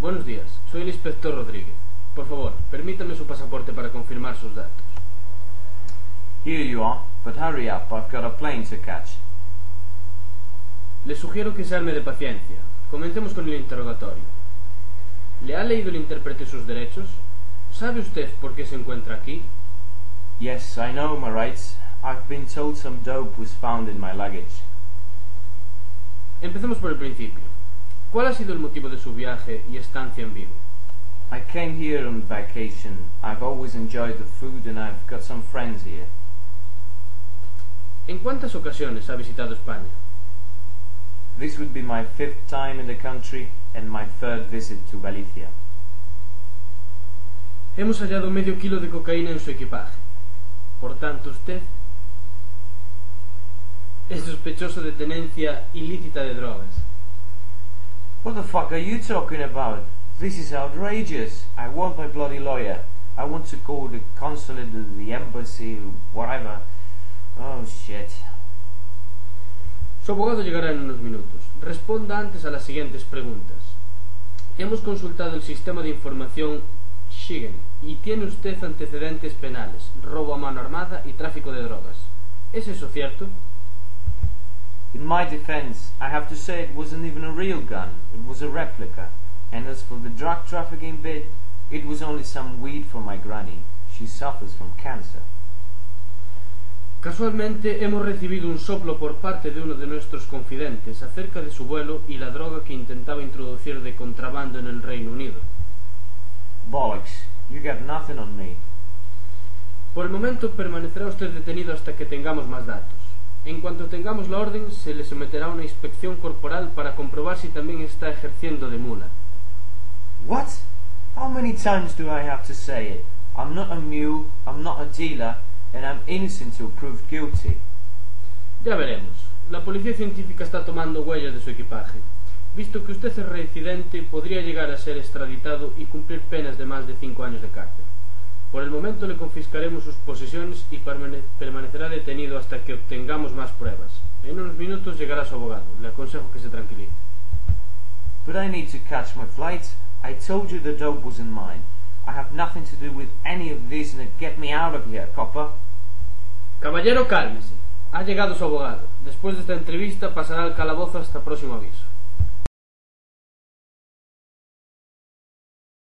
Buenos días, soy el inspector Rodríguez. Por favor, permítame su pasaporte para confirmar sus datos. Here you are, but hurry up, I've got a plane to catch. Le sugiero que se arme de paciencia. Comencemos con el interrogatorio. ¿Le ha leído el intérprete sus derechos? ¿Sabe usted por qué se encuentra aquí? Yes, I know my rights. I've been told some dope was found in my luggage. Empecemos por el principio. ¿Cuál ha sido el motivo de su viaje y estancia en Vigo? I came here on vacation. I've always enjoyed the food and I've got some friends here. ¿En cuántas ocasiones ha visitado España? This would be my 5th time in the country and my 3rd visit to Galicia. Hemos hallado medio kilo de cocaína en su equipaje. Por tanto, usted es sospechoso de tenencia ilícita de drogas. What the fuck are you talking about? This is outrageous. I want my bloody lawyer. I want to call the consulate, the embassy, whatever. Oh, shit. Su abogado llegará en unos minutos. Responda antes a las siguientes preguntas. Hemos consultado el sistema de información Schengen y tiene usted antecedentes penales, robo a mano armada y tráfico de drogas. ¿Es eso cierto? In my defense, I have to say it wasn't even a real gun. It was a replica. And as for the drug trafficking bit, it was only some weed for my granny. She suffers from cancer. Casualmente hemos recibido un soplo por parte de uno de nuestros confidentes acerca de su vuelo y la droga que intentaba introducir de contrabando en el Reino Unido. Bollocks, you got nothing on me. Por el momento permanecerá usted detenido hasta que tengamos más datos. En cuanto tengamos la orden, se le someterá a una inspección corporal para comprobar si también está ejerciendo de mula. What? How many times do I have to say it? I'm not a mule, I'm not a dealer, and I'm innocent till proved guilty. Ya veremos. La policía científica está tomando huellas de su equipaje. Visto que usted es reincidente, podría llegar a ser extraditado y cumplir penas de más de 5 años de cárcel. Por el momento le confiscaremos sus posesiones y permanecerá detenido hasta que obtengamos más pruebas. En unos minutos llegará su abogado. Le aconsejo que se tranquilice. But I need to catch my flight. I told you the dope wasn't mine. I have nothing to do with any of this and get me out of here, copper. Caballero, cálmese. Ha llegado su abogado. Después de esta entrevista pasará al calabozo hasta próximo aviso.